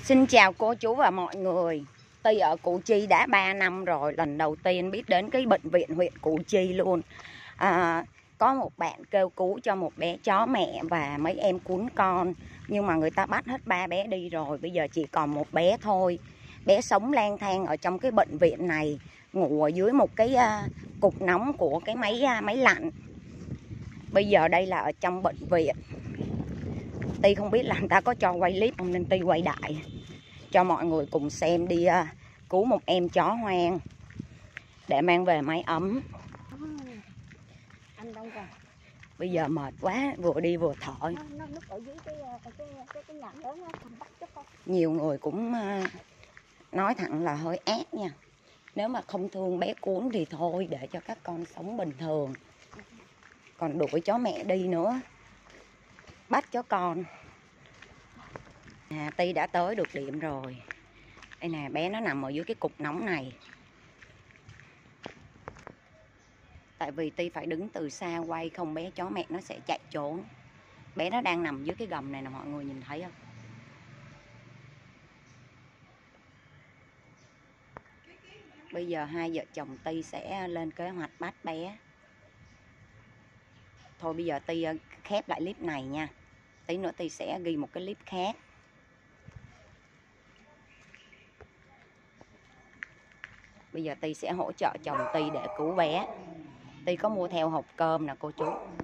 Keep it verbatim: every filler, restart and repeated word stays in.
Xin chào cô chú và mọi người. Ty ở Củ Chi đã ba năm rồi, lần đầu tiên biết đến cái bệnh viện huyện Củ Chi luôn. à, Có một bạn kêu cứu cho một bé chó mẹ và mấy em cún con, nhưng mà người ta bắt hết ba bé đi rồi, bây giờ chỉ còn một bé thôi. Bé sống lang thang ở trong cái bệnh viện này, ngủ ở dưới một cái uh, cục nóng của cái máy uh, máy lạnh. Bây giờ đây là ở trong bệnh viện. Ty không biết là người ta có cho quay clip không nên Ty quay đại cho mọi người cùng xem đi. uh, Cứu một em chó hoang để mang về mái ấm. Anh đâu rồi? Bây giờ mệt quá, vừa đi vừa thở. Nó, nó núp ở dưới cái cái cái cái nhà lớn á, không bắt chứ không. Nhiều người cũng uh, nói thẳng là hơi ác nha. Nếu mà không thương bé cuốn thì thôi, để cho các con sống bình thường. Còn đuổi chó mẹ đi nữa, bắt chó con. À, Ty đã tới được điểm rồi. Đây nè, bé nó nằm ở dưới cái cục nóng này. Tại vì Ty phải đứng từ xa quay, không bé chó mẹ nó sẽ chạy trốn. Bé nó đang nằm dưới cái gầm này nè, mọi người nhìn thấy không? Bây giờ hai vợ chồng Ty sẽ lên kế hoạch bắt bé. Thôi bây giờ Ty khép lại clip này nha. Tí nữa Ty sẽ ghi một cái clip khác. Bây giờ Ty sẽ hỗ trợ chồng Ty để cứu bé. Ty có mua theo hộp cơm nè cô chú.